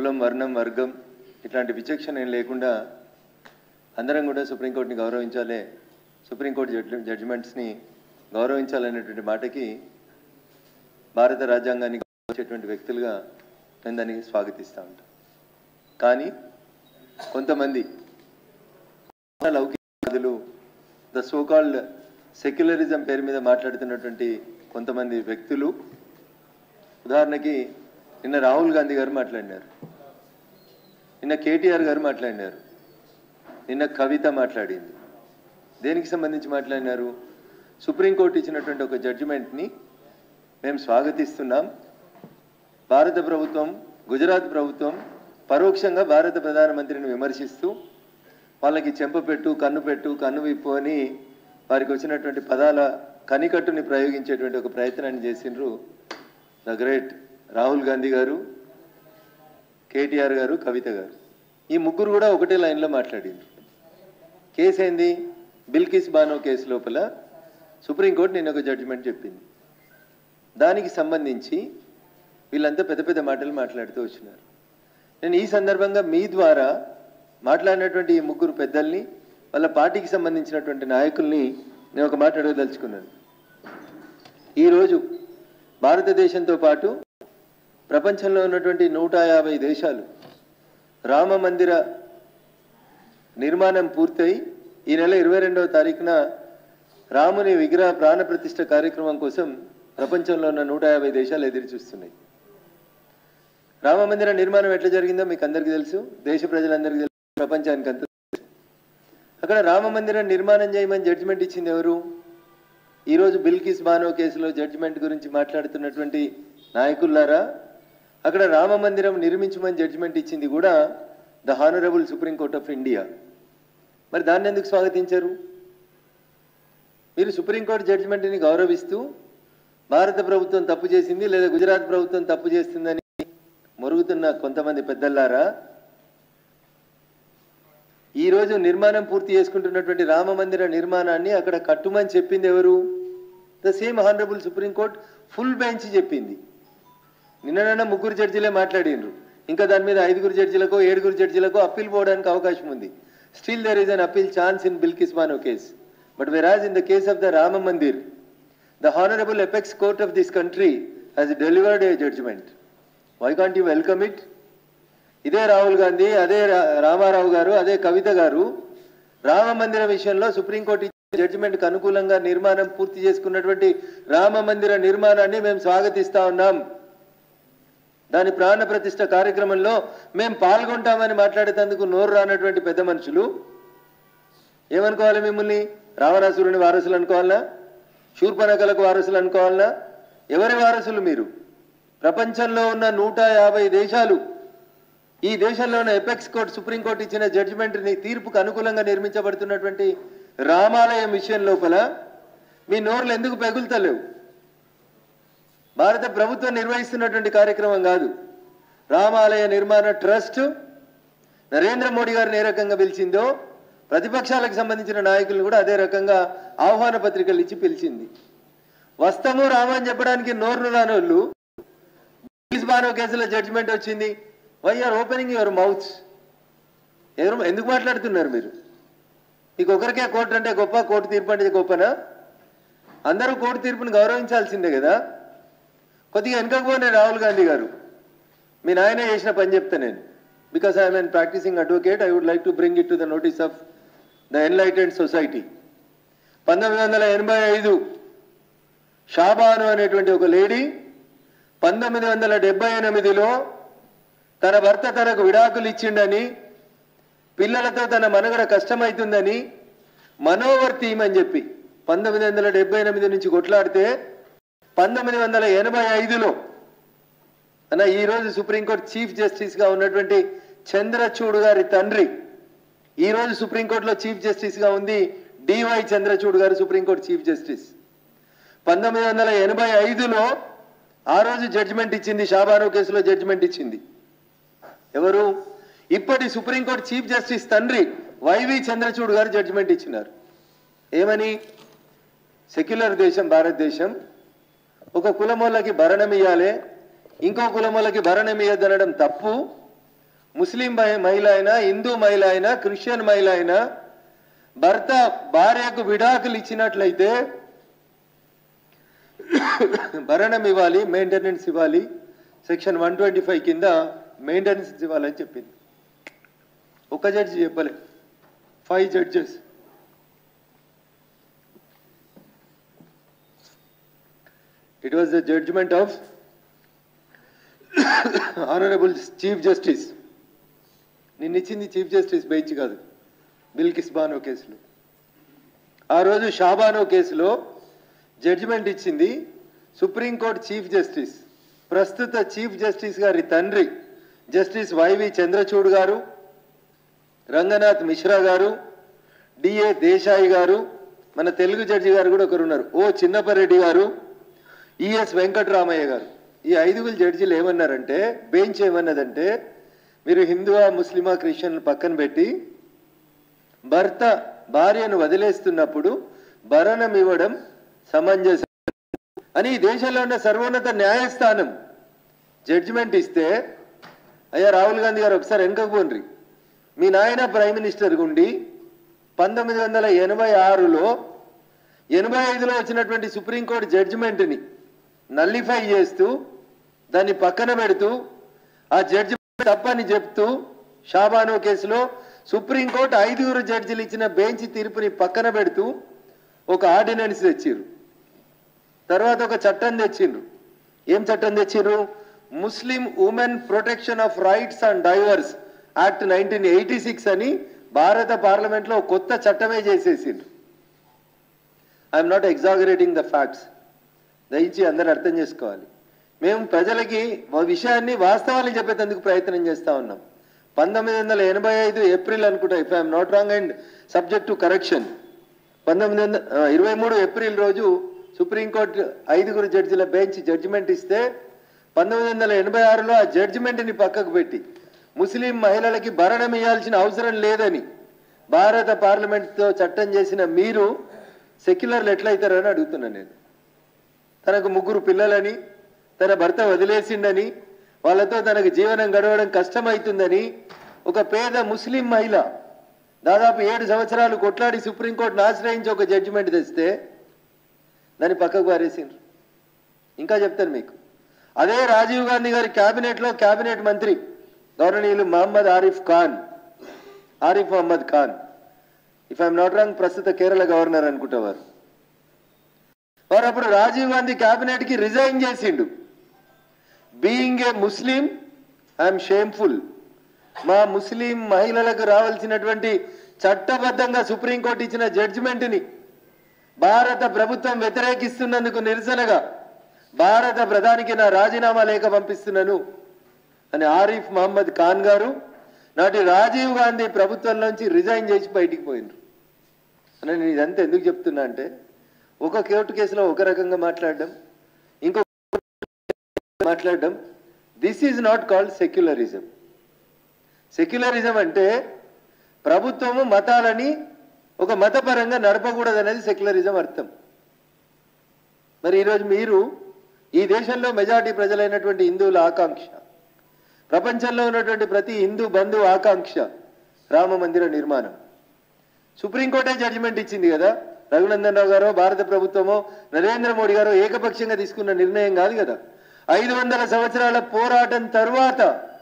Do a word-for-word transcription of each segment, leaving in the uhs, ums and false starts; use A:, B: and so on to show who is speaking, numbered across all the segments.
A: కులం వర్ణం వర్గం ఇట్లాంటి విచక్షణ ఏం లేకుండా అందరం కూడా సుప్రీంకోర్టుని గౌరవించాలి, సుప్రీంకోర్టు జడ్జి జడ్జిమెంట్స్ని గౌరవించాలనేటువంటి మాటకి భారత రాజ్యాంగాన్ని గౌరవించేటువంటి వ్యక్తులుగా నేను దాన్ని స్వాగతిస్తూ ఉంటాను. కానీ కొంతమంది లౌకికవాదులు ద సోకాల్డ్ సెక్యులరిజం పేరు మీద మాట్లాడుతున్నటువంటి కొంతమంది వ్యక్తులు, ఉదాహరణకి నిన్న రాహుల్ గాంధీ గారు మాట్లాడినారు, నిన్న కేటీఆర్ గారు మాట్లాడినారు, నిన్న కవిత మాట్లాడింది. దేనికి సంబంధించి మాట్లాడినారు? సుప్రీంకోర్టు ఇచ్చినటువంటి ఒక జడ్జిమెంట్ని మేము స్వాగతిస్తున్నాం, భారత ప్రభుత్వం గుజరాత్ ప్రభుత్వం పరోక్షంగా భారత ప్రధానమంత్రిని విమర్శిస్తూ వాళ్ళకి చెంపపెట్టు కన్ను పెట్టు కన్ను విప్పు అని వారికి వచ్చినటువంటి పదాల కనికట్టుని ప్రయోగించేటువంటి ఒక ప్రయత్నాన్ని చేసిండ్రు ద గ్రేట్ రాహుల్ గాంధీ గారు, కేటీఆర్ గారు, కవిత గారు. ఈ ముగ్గురు కూడా ఒకటే లైన్లో మాట్లాడిండ్రు. కేసు ఏంది? బిల్కిస్ బానో కేసు లోపల సుప్రీంకోర్టు నిన్న ఒక జడ్జిమెంట్ చెప్పింది. దానికి సంబంధించి వీళ్ళంతా పెద్ద పెద్ద మాటలు మాట్లాడుతూ వచ్చినారు. నేను ఈ సందర్భంగా మీ ద్వారా మాట్లాడినటువంటి ఈ ముగ్గురు పెద్దల్ని, వాళ్ళ పార్టీకి సంబంధించినటువంటి నాయకుల్ని నేను ఒక మాట అడగదలుచుకున్నాను. ఈరోజు భారతదేశంతో పాటు ప్రపంచంలో ఉన్నటువంటి నూట యాభై దేశాలు రామ మందిర నిర్మాణం పూర్తయి ఈ నెల ఇరవై రెండవ తారీఖున రాముని విగ్రహ ప్రాణ ప్రతిష్ఠ కార్యక్రమం కోసం ప్రపంచంలో ఉన్న నూట యాభై దేశాలు ఎదురు చూస్తున్నాయి. రామ మందిర నిర్మాణం ఎట్లా జరిగిందో మీకు అందరికీ తెలుసు, దేశ ప్రజలందరికీ తెలుసు, ప్రపంచానికి అంతా తెలుసు. అక్కడ రామ మందిర నిర్మాణం చేయమని జడ్జిమెంట్ ఇచ్చింది ఎవరు? ఈరోజు బిల్కిస్ బానో కేసులో జడ్జిమెంట్ గురించి మాట్లాడుతున్నటువంటి నాయకులారా, అక్కడ రామ మందిరం నిర్మించమని జడ్జిమెంట్ ఇచ్చింది కూడా the honourable supreme court of India. మరి దాన్ని ఎందుకు స్వాగతించారు? మీరు సుప్రీంకోర్టు జడ్జిమెంట్ని గౌరవిస్తూ భారత ప్రభుత్వం తప్పు చేసింది లేదా గుజరాత్ ప్రభుత్వం తప్పు చేస్తుందని మొరుగుతున్న కొంతమంది పెద్దలారా, ఈరోజు నిర్మాణం పూర్తి చేసుకుంటున్నటువంటి రామ మందిర నిర్మాణాన్ని అక్కడ కట్టుమని చెప్పింది ఎవరు? The same honourable supreme court full bench చెప్పింది. నిన్న ముగ్గురు జడ్జిలే మాట్లాడినరు, ఇంకా దాని మీద ఐదుగురు జడ్జిలకో ఏడుగురు జడ్జిలకో అప్పీల్ పోవడానికి అవకాశం ఉంది. Still there is an appeal chance in Bilkis Bano case. But whereas in the case of the Rama Mandir, the honourable apex court of this country has delivered a judgment. Why can't you welcome it? ఇదే రాహుల్ గాంధీ, అదే రామారావు గారు, అదే కవిత గారు రామ మందిర విషయంలో supreme court ఇచ్చిన జడ్జిమెంట్కి అనుకూలంగా నిర్మాణం పూర్తి చేసుకున్నటువంటి రామ మందిర నిర్మాణాన్ని మేము స్వాగతిస్తా ఉన్నాం, దాని ప్రాణ ప్రతిష్ఠ కార్యక్రమంలో మేము పాల్గొంటామని మాట్లాడేందుకు నోరు రానటువంటి పెద్ద మనుషులు ఏమనుకోవాలి? మిమ్మల్ని రావణాసురుని వారసులు అనుకోవాలనా? శూర్పణఖలకు వారసులు అనుకోవాలనా? ఎవరి వారసులు మీరు? ప్రపంచంలో ఉన్న నూట యాభై దేశాలు, ఈ దేశంలో ఉన్న ఎపెక్స్ కోర్టు సుప్రీంకోర్టు ఇచ్చిన జడ్జిమెంట్ని తీర్పుకు అనుకూలంగా నిర్మించబడుతున్నటువంటి రామాలయం విషయం లోపల మీ నోర్లు ఎందుకు పెగులుతలేవు? భారత ప్రభుత్వం నిర్వహిస్తున్నటువంటి కార్యక్రమం కాదు. రామాలయ నిర్మాణ ట్రస్ట్ నరేంద్ర మోడీ గారిని ఏ రకంగా పిలిచిందో ప్రతిపక్షాలకు సంబంధించిన నాయకులను కూడా అదే రకంగా ఆహ్వాన పత్రికలు ఇచ్చి పిలిచింది. వస్తము రామ అని చెప్పడానికి నోరు రానోళ్ళు బిల్కిస్ బానో కేసులో జడ్జిమెంట్ వచ్చింది, why are opening your mouths? ఎవరు ఎందుకు మాట్లాడుతున్నారు మీరు? మీకు ఒకరికే కోర్టు అంటే గొప్ప, కోర్టు తీర్పు అంటే గొప్పనా? అందరూ కోర్టు తీర్పుని గౌరవించాల్సిందే కదా. కొద్దిగా వెనకపోయినా రాహుల్ గాంధీ గారు, మీ నాయన చేసిన పని చెప్తా నేను. Because I'm an practising advocate, I would like to bring it to the notice of the enlightened society. పంతొమ్మిది వందల ఎనభై ఐదు షాబాను అనేటువంటి ఒక లేడీ పంతొమ్మిది వందల డెబ్బై ఎనిమిదిలో తన భర్త తనకు విడాకులు ఇచ్చిండని, పిల్లలతో తన మనుగడ కష్టమవుతుందని మనోవర్తి అని చెప్పి పంతొమ్మిది వందల డెబ్బై ఎనిమిది నుంచి కొట్లాడితే పంతొమ్మిది వందల ఎనభై ఐదులో అన్న ఈరోజు సుప్రీంకోర్టు చీఫ్ జస్టిస్గా ఉన్నటువంటి చంద్రచూడ్ గారి తండ్రి ఈరోజు సుప్రీంకోర్టులో చీఫ్ జస్టిస్గా ఉంది. డివై చంద్రచూడ్ గారు సుప్రీంకోర్టు చీఫ్ జస్టిస్. పంతొమ్మిది వందల ఎనభై ఐదులో ఆ రోజు జడ్జిమెంట్ ఇచ్చింది, షాబానో కేసులో జడ్జిమెంట్ ఇచ్చింది ఎవరు? ఇప్పటి సుప్రీంకోర్టు చీఫ్ జస్టిస్ తండ్రి వైవి చంద్రచూడ్ గారు జడ్జిమెంట్ ఇచ్చినారు. ఏమని? సెక్యులర్ దేశం భారతదేశం, ఒక కులమోళ్ళకి భరణం ఇయ్యాలి, ఇంకో కులమోళ్ళకి భరణం ఇయ్యద్దనడం తప్పు, ముస్లిం మహిళ అయినా, హిందూ మహిళ అయినా, క్రిస్టియన్ మహిళ అయినా భర్త భార్యకు విడాకులు ఇచ్చినట్లయితే భరణం ఇవ్వాలి, మెయింటెనెన్స్ ఇవ్వాలి, సెక్షన్ వన్ ట్వంటీ ఫైవ్ కింద మెయింటెనెన్స్ ఇవ్వాలని చెప్పింది. ఒక జడ్జి చెప్పలే, five judges. It was the judgment of honourable chief justice. నిన్నిచ్చింది చీఫ్ జస్టిస్ బెంచ్ కాదు, బిల్కిస్ బానో కేసులో. ఆ రోజు షాబానో కేసులో జడ్జిమెంట్ ఇచ్చింది సుప్రీంకోర్టు చీఫ్ జస్టిస్, ప్రస్తుత చీఫ్ జస్టిస్ గారి తండ్రి జస్టిస్ వైవి చంద్రచూడ్ గారు, రంగనాథ్ మిశ్రా గారు, డిఏ దేశాయి గారు, మన తెలుగు జడ్జి గారు కూడా ఒకరు ఉన్నారు, ఓ చిన్నపరెడ్డి గారు, ఈఎస్ వెంకటరామయ్య గారు. ఈ ఐదుగురు జడ్జీలు ఏమన్నారంటే, బెంచ్ ఏమన్నదంటే, మీరు హిందువా, ముస్లిమా, క్రిస్టియన్ పక్కన పెట్టి భర్త భార్యను వదిలేస్తున్నప్పుడు భరణం ఇవ్వడం సమంజసం అని ఈ దేశంలో ఉన్న సర్వోన్నత న్యాయస్థానం జడ్జిమెంట్ ఇస్తే, అయ్యా రాహుల్ గాంధీ గారు ఒకసారి వెనకపోండ్రి, మీ నాయన ప్రైమ్ మినిస్టర్ గుండి పంతొమ్మిది వందల ఎనభై ఆరులో ఎనభై ఐదులో వచ్చినటువంటి సుప్రీంకోర్టు జడ్జిమెంట్ని నల్లిఫై చేస్తూ దాన్ని పక్కన పెడుతూ ఆ జడ్జిమెంట్ తప్పని చెప్తూ షాబానో కేసులో సుప్రీంకోర్టు ఐదుగురు జడ్జిలు ఇచ్చిన బెంచ్ తీర్పుని పక్కన పెడుతూ ఒక ఆర్డినెన్స్ తెచ్చిర్రు. తర్వాత ఒక చట్టం తెచ్చిండ్రు. ఏం చట్టం తెచ్చిర్రు? Muslim women protection of rights and divorce act nineteen eighty six అని భారత పార్లమెంట్లో కొత్త చట్టమే చేసేసిండ్రు. I'm not exaggerating the facts, దయచి అందరూ అర్థం చేసుకోవాలి. మేము ప్రజలకి విషయాన్ని వాస్తవాన్ని చెప్పేందుకు ప్రయత్నం చేస్తూ ఉన్నాం. పంతొమ్మిది వందల ఎనభై ఐదు ఏప్రిల్ అనుకుంటా, if I'm not wrong and subject to correction, పంతొమ్మిది వందల ఇరవై మూడు ఏప్రిల్ రోజు సుప్రీంకోర్టు ఐదుగురు జడ్జిల బెంచ్ జడ్జిమెంట్ ఇస్తే పంతొమ్మిది వందల ఎనభై ఆరులో ఆ జడ్జిమెంట్ని పక్కకు పెట్టి ముస్లిం మహిళలకి భరణం ఇవ్వాల్సిన అవసరం లేదని భారత పార్లమెంట్తో చట్టం చేసిన మీరు సెక్యులర్లు ఎట్లయితారని అడుగుతున్నాను నేను. తనకు ముగ్గురు పిల్లలని, తన భర్త వదిలేసిండని, వాళ్ళతో తనకు జీవనం గడవడం కష్టమవుతుందని ఒక పేద ముస్లిం మహిళ దాదాపు ఏడు సంవత్సరాలు కొట్లాడి సుప్రీంకోర్టును ఆశ్రయించి ఒక జడ్జిమెంట్ తెస్తే దాన్ని పక్కకు పారేసిండ్రు. ఇంకా చెప్తాను మీకు, అదే రాజీవ్ గాంధీ గారి క్యాబినెట్లో క్యాబినెట్ మంత్రి గవర్ననీయులు Mohammed Arif Khan, Arif Mohammed Khan, if I'm not wrong ప్రస్తుత కేరళ గవర్నర్ అనుకుంటేవారు, వారు అప్పుడు రాజీవ్ గాంధీ క్యాబినెట్ కి రిజైన్ చేసిండు. Being a Muslim I'm shameful, మా ముస్లిం మహిళలకు రావాల్సినటువంటి చట్టబద్ధంగా సుప్రీంకోర్టు ఇచ్చిన జడ్జిమెంట్ని భారత ప్రభుత్వం వ్యతిరేకిస్తున్నందుకు నిరసనగా భారత ప్రధానికి నా రాజీనామా లేఖ పంపిస్తున్నాను అని ఆరిఫ్ మహమ్మద్ ఖాన్ గారు నాటి రాజీవ్ గాంధీ ప్రభుత్వంలోంచి రిజైన్ చేసి బయటికి పోయినరు. అని నేను ఇదంతా ఎందుకు చెప్తున్నా అంటే, ఒక కోర్టు కేసులో ఒక రకంగా మాట్లాడడం, ఇంకో మాట్లాడడం, this is not called secularism. Secularism అంటే ప్రభుత్వము మతాలని ఒక మతపరంగా నడపకూడదు అనేది సెక్యులరిజం అర్థం. మరి ఈరోజు మీరు ఈ దేశంలో మెజారిటీ ప్రజలైనటువంటి హిందువుల ఆకాంక్ష, ప్రపంచంలో ఉన్నటువంటి ప్రతి హిందూ బంధువు ఆకాంక్ష రామ మందిర నిర్మాణం. సుప్రీంకోర్టే జడ్జిమెంట్ ఇచ్చింది కదా, రఘునందన్ రావు గారో భారత ప్రభుత్వమో నరేంద్ర మోడీ గారో ఏకపక్షంగా తీసుకున్న నిర్ణయం కాదు కదా. ఐదు వందల సంవత్సరాల పోరాటం తరువాత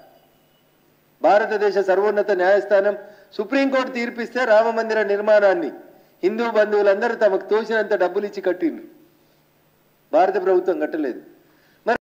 A: భారతదేశ సర్వోన్నత న్యాయస్థానం సుప్రీంకోర్టు తీర్పిస్తే రామ మందిర నిర్మాణాన్ని హిందూ బంధువులందరూ తమకు తోచినంత డబ్బులు ఇచ్చి కట్టిండ్రు. భారత ప్రభుత్వం కట్టలేదు. మరి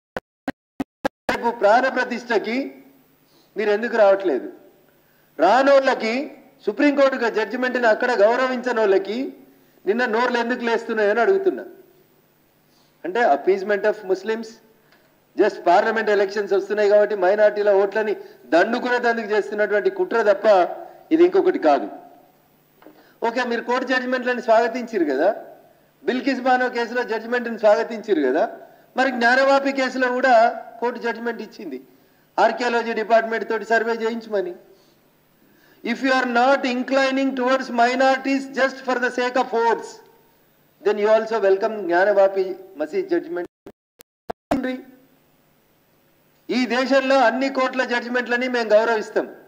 A: ప్రాణ ప్రతిష్టకి మీరు ఎందుకు రావట్లేదు? రానోళ్ళకి సుప్రీంకోర్టు జడ్జిమెంట్ని అక్కడ గౌరవించని వాళ్ళకి నిన్న నోర్లు ఎందుకు లేస్తున్నాయని అడుగుతున్నా. అంటే appeasement of Muslims, just parliament elections వస్తున్నాయి కాబట్టి మైనార్టీల ఓట్లని దండుకునేందుకు చేస్తున్నటువంటి కుట్ర తప్ప ఇది ఇంకొకటి కాదు. ఓకే, మీరు కోర్టు జడ్జిమెంట్లని స్వాగతించారు కదా, బిల్కిస్ బానో కేసులో జడ్జిమెంట్ని స్వాగతించారు కదా, మరి జ్ఞానవాపి కేసులో కూడా కోర్టు జడ్జిమెంట్ ఇచ్చింది ఆర్కియాలజీ డిపార్ట్మెంట్ తోటి సర్వే చేయించమని. If you are not inclining towards minorities just for the sake of votes, then you also welcome Gyanvapi Masjid judgment. ఈ దేశంలో అన్ని కోర్టుల జడ్జిమెంట్లని మేము గౌరవిస్తాం.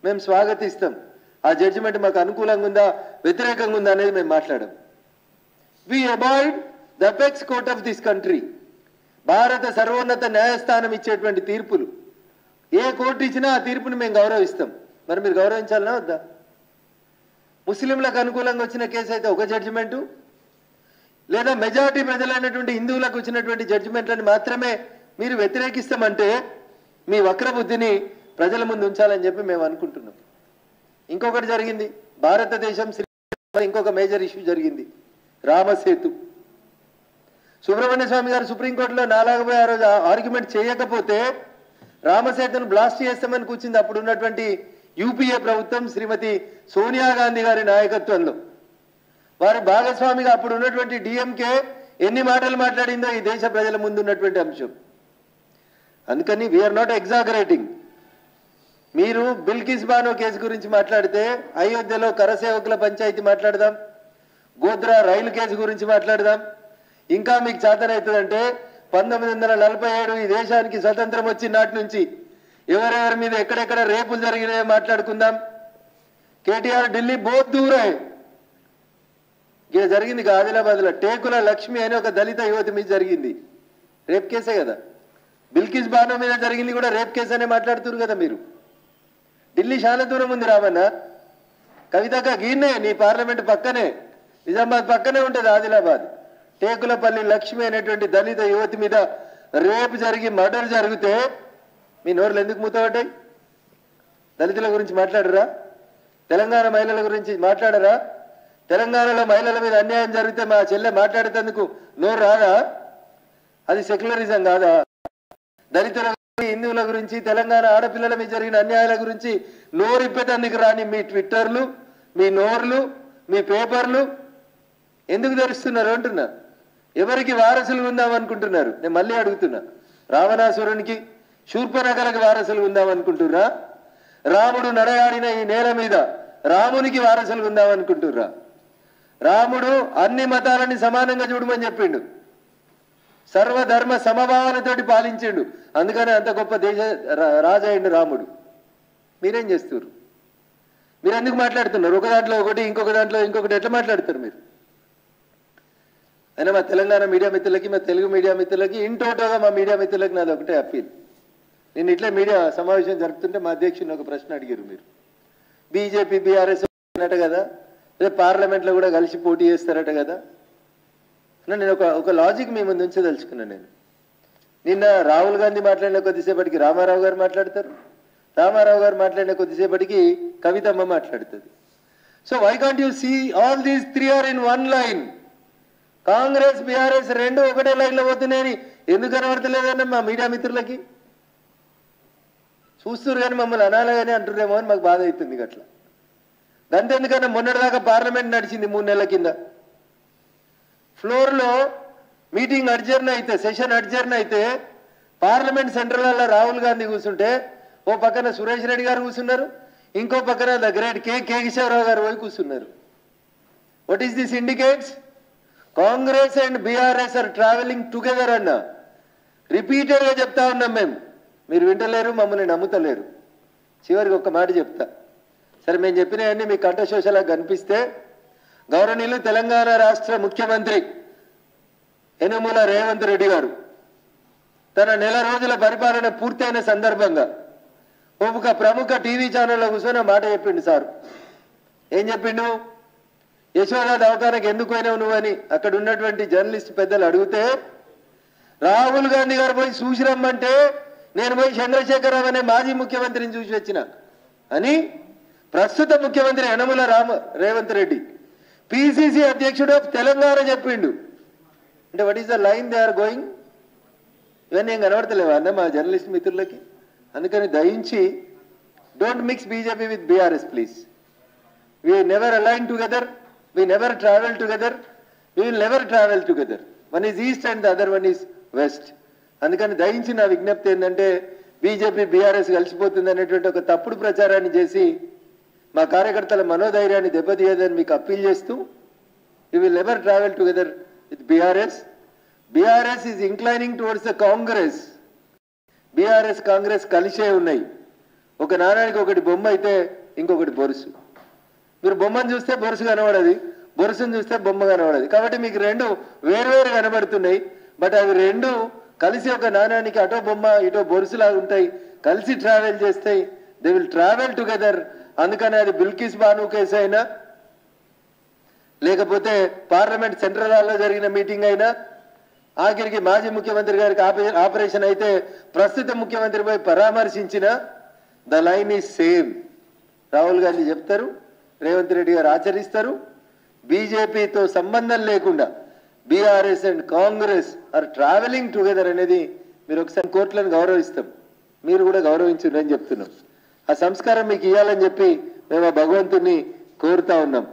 A: మేము స్వాగతిస్తాం. ఆ జడ్జిమెంట్ మాకు అనుకూలంగా ఉందా వ్యతిరేకంగా ఉందా అనేది మేము మాట్లాడాం. We abide the apex court of this country. భారత సర్వోన్నత న్యాయస్థానం ఇచ్చేటువంటి తీర్పులు ఏ కోర్టు ఇచ్చినా ఆ తీర్పుని మేము గౌరవిస్తాం. మరి మీరు గౌరవించాలనా వద్దా? ముస్లింలకు అనుకూలంగా వచ్చిన కేసు అయితే ఒక జడ్జిమెంటు, లేదా మెజారిటీ ప్రజలైనటువంటి హిందువులకు వచ్చినటువంటి జడ్జిమెంట్లను మాత్రమే మీరు వ్యతిరేకిస్తామంటే మీ వక్ర బుద్ధిని ప్రజల ముందు ఉంచాలని చెప్పి మేము అనుకుంటున్నాం. ఇంకొకటి జరిగింది, భారతదేశం ఇంకొక మేజర్ ఇష్యూ జరిగింది, రామసేతు. సుబ్రహ్మణ్య స్వామి గారు సుప్రీంకోర్టులో నాలుగు ఆ రోజు ఆర్గ్యుమెంట్ చేయకపోతే రామసేతును బ్లాస్ట్ చేస్తామని కూర్చుంది అప్పుడు ఉన్నటువంటి యూపీఏ ప్రభుత్వం శ్రీమతి సోనియా గాంధీ గారి నాయకత్వంలో. వారి భాగస్వామిగా అప్పుడు ఉన్నటువంటి డిఎంకే ఎన్ని మాటలు మాట్లాడిందో ఈ దేశ ప్రజల ముందు ఉన్నటువంటి అంశం. అందుకని వీఆర్ నాట్ ఎగ్జాగరేటింగ్. మీరు బిల్కిస్ బానో కేసు గురించి మాట్లాడితే అయోధ్యలో కరసేవకుల పంచాయతీ మాట్లాడదాం, గోద్రా రైలు కేసు గురించి మాట్లాడదాం. ఇంకా మీకు చేతనవుతుందంటే పంతొమ్మిది వందల నలభై ఏడు ఈ దేశానికి స్వతంత్రం వచ్చిన నాటి నుంచి ఎవరెవరి మీద ఎక్కడెక్కడ రేపులు జరిగినాయో మాట్లాడుకుందాం. కేటీఆర్ ఢిల్లీ బోత్ దూరే ఇక జరిగింది. ఆదిలాబాద్లో టేకుల లక్ష్మి అనే ఒక దళిత యువతి మీద జరిగింది, రేప్ కేసే కదా. బిల్కిస్ బానో మీద జరిగింది కూడా రేప్ కేసు అనే మాట్లాడుతున్నారు కదా మీరు. ఢిల్లీ చాలా దూరం ఉంది రామన్న. కవితక గీన్నే నీ పార్లమెంట్ పక్కనే, నిజామాబాద్ పక్కనే ఉంటుంది ఆదిలాబాద్. టేకులపల్లి లక్ష్మి అనేటువంటి దళిత యువతి మీద రేపు జరిగి మర్డర్ జరిగితే మీ నోర్లు ఎందుకు మూతపడ్డాయి? దళితుల గురించి మాట్లాడరా? తెలంగాణ మహిళల గురించి మాట్లాడరా? తెలంగాణలో మహిళల మీద అన్యాయం జరిగితే మా చెల్లె మాట్లాడేందుకు నోరు రాదా? అది సెక్యులరిజం కాదా? దళితుల హిందువుల గురించి తెలంగాణ ఆడపిల్లల మీద జరిగిన అన్యాయాల గురించి నోరిప్పేందుకు రాని మీ ట్విట్టర్లు, మీ నోర్లు, మీ పేపర్లు ఎందుకు తెరుస్తున్నారు అంటున్నా. ఎవరికి వారసులు ఉందాం అనుకుంటున్నారు? నేను మళ్ళీ అడుగుతున్నా, రావణాసురునికి శూర్పనఖలకు వారసులు ఉందాం అనుకుంటుర్రా? రాముడు నడయాడిన ఈ నేల మీద రామునికి వారసులు ఉందాం అనుకుంటుర్రా? రాముడు అన్ని మతాలని సమానంగా చూడమని చెప్పిండు, సర్వధర్మ సమభావనతోటి పాలించిండు, అందుకనే అంత గొప్ప దేశ రాజయ్యండు రాముడు. మీరేం చేస్తున్నారు? మీరు ఎందుకు మాట్లాడుతున్నారు? ఒక దాంట్లో ఒకటి ఇంకొక దాంట్లో ఇంకొకటి ఎట్లా మాట్లాడతారు మీరు? అయినా మా తెలంగాణ మీడియా మిత్రులకి, మా తెలుగు మీడియా మిత్రులకి, ఇన్ టోటల్గా మా మీడియా మిత్రులకి నాది ఒకటే అప్పీల్. నేను ఇట్లా మీడియా సమావేశం జరుపుతుంటే మా అధ్యక్షుని ఒక ప్రశ్న అడిగారు మీరు. బీజేపీ బీఆర్ఎస్ అన్నట్టు కదా, రేపు పార్లమెంట్లో కూడా కలిసి పోటీ చేస్తారట కదా. నేను ఒక ఒక లాజిక్ మీ ముందు ఉంచదలుచుకున్నాను. నేను నిన్న రాహుల్ గాంధీ మాట్లాడిన కొద్దిసేపటికి రామారావు గారు మాట్లాడతారు, రామారావు గారు మాట్లాడిన కొద్దిసేపటికి కవితమ్మ మాట్లాడుతుంది. So why can't you see all these three are in one line? Congress BRS రెండు ఒకటే లైన్లో పోతున్నాయని ఎందుకు కనబడతలేదన్న మా మీడియా మిత్రులకి చూస్తున్నారు, కానీ మమ్మల్ని అనాలగానే అంటున్నారేమో అని మాకు బాధ అవుతుంది. అట్లా గంతెందుకన్నా మొన్నటిదాకా పార్లమెంట్ నడిచింది మూడు నెలల కింద. ఫ్లోర్లో మీటింగ్ అడ్జర్న్ అయితే, సెషన్ అడ్జర్న్ అయితే పార్లమెంట్ సెంట్రల్లో రాహుల్ గాంధీ కూర్చుంటే ఓ పక్కన సురేష్ రెడ్డి గారు కూర్చున్నారు, ఇంకో పక్కన ద గ్రేట్ కే కేశవరావు గారు పోయి కూర్చున్నారు. What is this indicates? Congress and BRS are travelling together అన్న రిపీటెడ్గా చెప్తా ఉన్నాం మేము. మీరు వింటలేరు, మమ్మల్ని నమ్ముతలేరు. చివరికి ఒక్క మాట చెప్తా, సరే మేము చెప్పినవన్నీ మీ కంఠశోషలా కనిపిస్తే గౌరవనీయులు తెలంగాణ రాష్ట్ర ముఖ్యమంత్రి యనమల రేవంత్ రెడ్డి గారు తన నెల రోజుల పరిపాలన పూర్తయిన సందర్భంగా ఒక ప్రముఖ టీవీ ఛానల్లో కూర్చొని మాట చెప్పిండు. సార్ ఏం చెప్పిండు? యశోద దవాఖానకు ఎందుకు పోయినావు నువ్వని అక్కడ ఉన్నటువంటి జర్నలిస్ట్ పెద్దలు అడిగితే, రాహుల్ గాంధీ గారు పోయి చూసి రమ్మంటే నేను పోయి చంద్రశేఖరరావు అనే మాజీ ముఖ్యమంత్రిని చూసి వచ్చిన అని ప్రస్తుత ముఖ్యమంత్రి యనమల రామ రేవంత్ రెడ్డి పిసిసి అధ్యక్షుడు తెలంగాణ చెప్పిండు. అంటే what is the line they are going? ఇవన్నీ ఏం కనబడతలేవా అన్న మా జర్నలిస్ట్ మిత్రులకి? అందుకని దయించి don't mix BJP with BRS please. We never align together, we never travel together, we will never travel together. One is east and the other one is west. అందుకని దయించి నా విజ్ఞప్తి ఏంటంటే బీజేపీ బీఆర్ఎస్ కలిసిపోతుంది అనేటువంటి ఒక తప్పుడు ప్రచారాన్ని చేసి మా కార్యకర్తల మనోధైర్యాన్ని దెబ్బతీయదని మీకు అప్పీల్ చేస్తూ, you will never travel together with BRS. BRS is inclining towards the Congress. BRS Congress కలిసే ఉన్నాయి. ఒక నాణానికి ఒకటి బొమ్మ అయితే ఇంకొకటి బొరుసు. మీరు బొమ్మను చూస్తే బొరుసు కనబడది, బొరుసును చూస్తే బొమ్మ కనబడది. కాబట్టి మీకు రెండు వేరువేరు కనబడుతున్నాయి. బట్ అవి రెండు కలిసి ఒక నాణానికి అటో బొమ్మ ఇటో బొరుసులాగా ఉంటాయి, కలిసి ట్రావెల్ చేస్తాయి. They will travel together. అందుకని అది బిల్కిస్ బాను కేసు అయినా, లేకపోతే పార్లమెంట్ సెంట్రల్ హాల్లో జరిగిన మీటింగ్ అయినా, ఆఖరికి మాజీ ముఖ్యమంత్రి గారికి ఆపరేషన్ అయితే ప్రస్తుత ముఖ్యమంత్రి పోయి పరామర్శించిన the line is same. Rahul Gandhi చెప్తారు, రేవంత్ రెడ్డి గారు ఆచరిస్తారు. బీజేపీతో సంబంధం లేకుండా BRS and Congress are travelling together అనేది మీరు ఒకసారి కోర్టులను గౌరవిస్తాం, మీరు కూడా గౌరవించురని చెప్తున్నాం. ఆ సంస్కారం మీకు ఇవ్వాలని చెప్పి మేము ఆ భగవంతుని కోరుతా ఉన్నాం.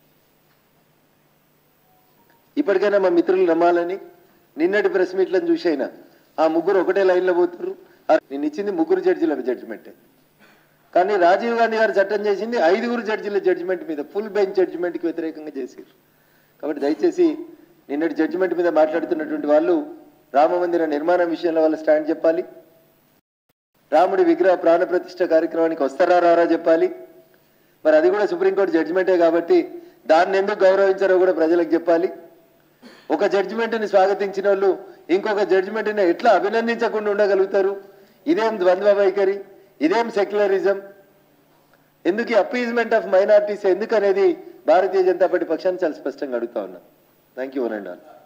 A: ఇప్పటికైనా మా మిత్రులు నమ్మాలని నిన్నటి ప్రెస్ మీట్లను చూసైనా ఆ ముగ్గురు ఒకటే లైన్లో పోతున్నారు. నేను ఇచ్చింది ముగ్గురు జడ్జిల జడ్జిమెంటే, కానీ రాజీవ్ గాంధీ గారు చట్టం చేసింది ఐదుగురు జడ్జిల జడ్జిమెంట్ మీద, ఫుల్ బెంచ్ జడ్జిమెంట్కి వ్యతిరేకంగా చేశారు. కాబట్టి దయచేసి నిన్నటి జడ్జిమెంట్ మీద మాట్లాడుతున్నటువంటి వాళ్ళు రామ మందిర నిర్మాణం విషయంలో వాళ్ళు స్టాండ్ చెప్పాలి. రాముడి విగ్రహ ప్రాణ ప్రతిష్ఠ కార్యక్రమానికి వస్తారా రారా చెప్పాలి. మరి అది కూడా సుప్రీంకోర్టు జడ్జిమెంటే కాబట్టి దాన్ని ఎందుకు గౌరవించారో కూడా ప్రజలకు చెప్పాలి. ఒక జడ్జిమెంట్ని స్వాగతించిన వాళ్ళు ఇంకొక జడ్జిమెంట్ని ఎట్లా అభినందించకుండా ఉండగలుగుతారు? ఇదేం ద్వంద్వ వైఖరి, ఇదేం సెక్యులరిజం? ఎందుకు అప్పీజ్మెంట్ ఆఫ్ మైనారిటీస్ ఎందుకు అనేది భారతీయ జనతా పార్టీ పక్షాన్ని చాలా స్పష్టంగా అడుగుతా ఉన్నా. Thank you one and all.